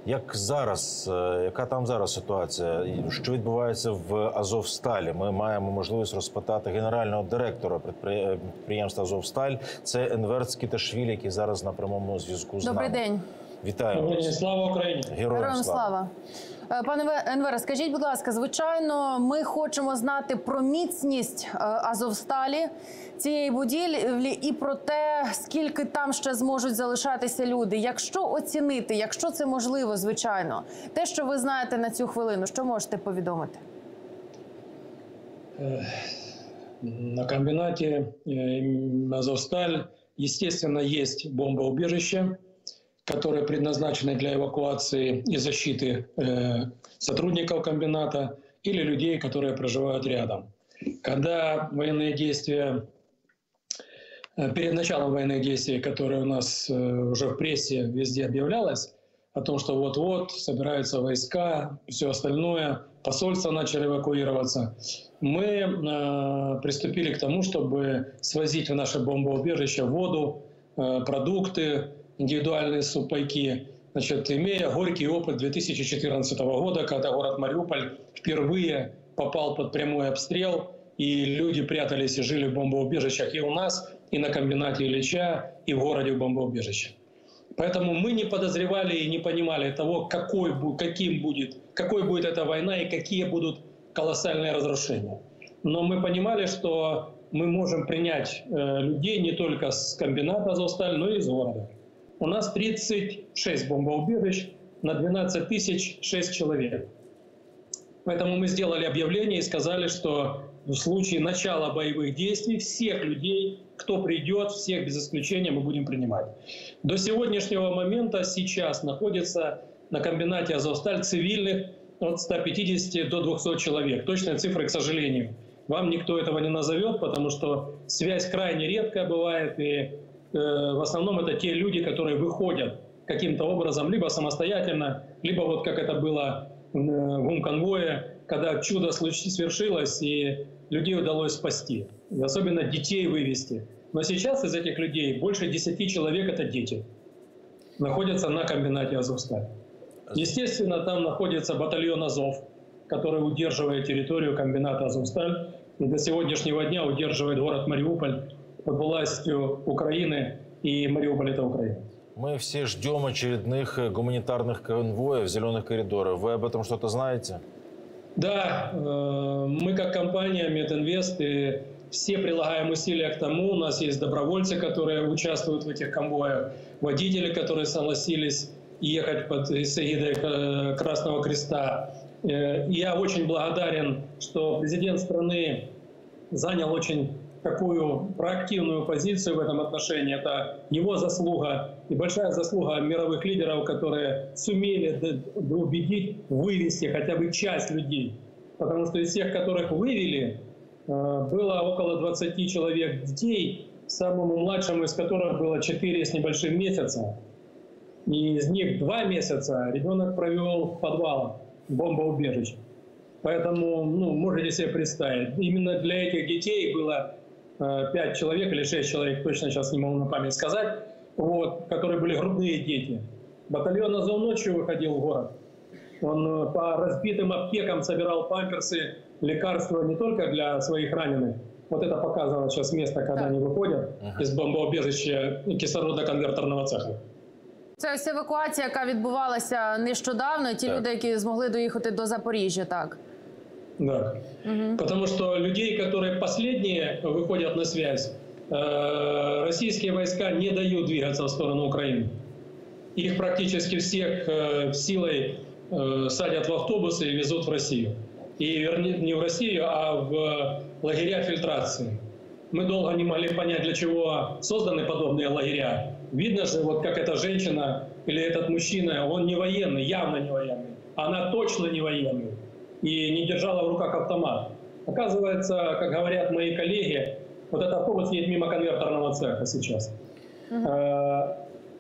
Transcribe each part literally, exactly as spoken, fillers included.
Як зараз, яка там зараз ситуація? Що відбувається в Азовсталі? Ми маємо можливість розпитати генерального директора підприємства Азовсталь. Це Енвер Цкіташвілі, який зараз на прямому зв'язку з нами. Добрий день. Вітаю. Слава Україні. Героям, Героям слава. Пане Енвере, скажіть, будь ласка, звичайно, ми хочемо знати про міцність Азовсталі, цієї будівлі, і про те, скільки там ще зможуть залишатися люди. Якщо оцінити, якщо це можливо, звичайно, те, що ви знаєте на цю хвилину, що можете повідомити? На комбинате Азовсталь, естественно, есть бомбоубежище, которые предназначены для эвакуации и защиты э, сотрудников комбината или людей, которые проживают рядом. Когда военные действия, э, перед началом военных действий, которые у нас э, уже в прессе везде объявлялось, о том, что вот-вот собираются войска, все остальное, посольства начали эвакуироваться, мы э, приступили к тому, чтобы свозить в наше бомбоубежище воду, э, продукты, индивидуальные сухпайки, значит, имея горький опыт две тысячи четырнадцатого года, когда город Мариуполь впервые попал под прямой обстрел, и люди прятались и жили в бомбоубежищах и у нас, и на комбинате Ильича, и в городе в бомбоубежище. Поэтому мы не подозревали и не понимали того, какой, каким будет, какой будет эта война и какие будут колоссальные разрушения. Но мы понимали, что мы можем принять э, людей не только с комбината Азовсталь, но и из города. У нас тридцать шесть бомбоубежищ на двенадцать тысяч шесть человек. Поэтому мы сделали объявление и сказали, что в случае начала боевых действий всех людей, кто придет, всех без исключения мы будем принимать. До сегодняшнего момента сейчас находится на комбинате Азовсталь цивильных от ста пятидесяти до двухсот человек. Точные цифры, к сожалению, вам никто этого не назовет, потому что связь крайне редкая бывает, и в основном это те люди, которые выходят каким-то образом, либо самостоятельно, либо вот как это было в гумконвое, когда чудо свершилось и людей удалось спасти. Особенно детей вывести. Но сейчас из этих людей больше десяти человек — это дети. Находятся на комбинате Азовсталь. Естественно, там находится батальон Азов, который удерживает территорию комбината Азовсталь. И до сегодняшнего дня удерживает город Мариуполь под властью Украины, и Мариуполь — это Украина. Мы все ждем очередных гуманитарных конвоев, зеленых коридоров. Вы об этом что-то знаете? Да, мы как компания Мединвест и все прилагаем усилия к тому. У нас есть добровольцы, которые участвуют в этих конвоях, водители, которые согласились ехать под эгидой Красного Креста. Я очень благодарен, что президент страны занял очень такую проактивную позицию в этом отношении. Это его заслуга и большая заслуга мировых лидеров, которые сумели убедить, вывести хотя бы часть людей. Потому что из тех, которых вывели, было около двадцати человек детей, самому младшему из которых было четыре с небольшим месяца. И из них два месяца ребенок провел в подвалах, в бомбоубежище. Поэтому, ну, можете себе представить, именно для этих детей было пять человек или шесть человек, точно сейчас не могу на память сказать, вот, которые были грудные дети. Батальон Азов ночью выходил в город. Он по разбитым аптекам собирал памперсы, лекарства не только для своих раненых. Вот это показано сейчас место, когда они выходят из бомбоубежища кислородно-конвертерного цеха. Це ось евакуація, яка відбувалася нещодавно, ті так. люди, які змогли доїхати до Запоріжжя, так? Да. Угу. Потому что людей, которые последние выходят на связь, э, российские войска не дают двигаться в сторону Украины. Их практически всех э, силой э, садят в автобусы и везут в Россию. И вернее, не в Россию, а в лагеря фильтрации. Мы долго не могли понять, для чего созданы подобные лагеря. Видно же, вот как эта женщина или этот мужчина, он не военный, явно не военный. Она точно не военный. И не держала в руках автомат. Оказывается, как говорят мои коллеги, вот этот автобус едет мимо конвертерного цеха сейчас. Uh-huh.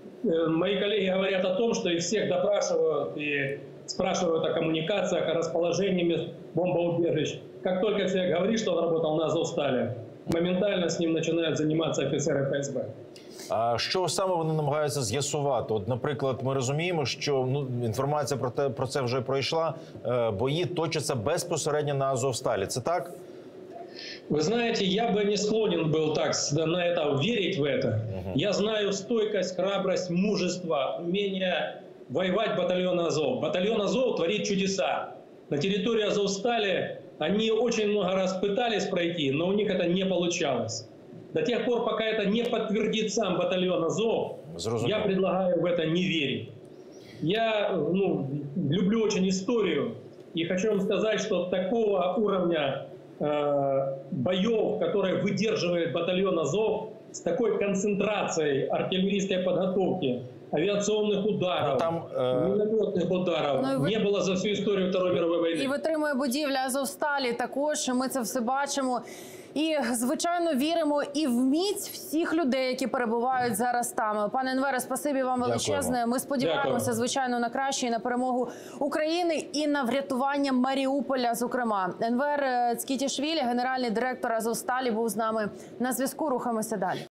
Мои коллеги говорят о том, что их всех допрашивают и спрашивают о коммуникациях, о расположении бомбоубежищ. Как только человек говорит, что он работал на Азовстале, моментально с ним начинают заниматься офицеры ФСБ. А що саме вони намагаються з'ясувати? От, наприклад, ми розуміємо, що ну інформація про те про це вже пройшла. Е, бої точаться безпосередньо на Азовсталі. Це так? Вы знаете, я бы не склонен был так на это верить в это. Uh-huh. Я знаю стойкость, храбрость, мужество, умение воевать батальона Азов. Батальон Азов творит чудеса. На территории Азовстали они очень много раз пытались пройти, но у них это не получалось. До тех пор, пока это не подтвердит сам батальон Азов, Зрозумел. Я предлагаю в это не верить. Я ну, люблю очень историю и хочу вам сказать, что такого уровня боев, которые выдерживает батальон Азов, с такой концентрацией артиллерийской подготовки, авиационных ударов, ну, там, э... минометных ударов ну, ви... не було за всю історію Второї мирової війни. І витримує будівля Азовсталі також, ми це все бачимо. І, звичайно, віримо і в міць всіх людей, які перебувають зараз там. Пане Енвере, спасибі вам величезне. Ми сподіваємося, Дякую. звичайно, на краще і на перемогу України і на врятування Маріуполя, зокрема. Енвер Цкітішвілі, генеральний директор Азовсталі, був з нами на зв'язку. Рухаємося далі.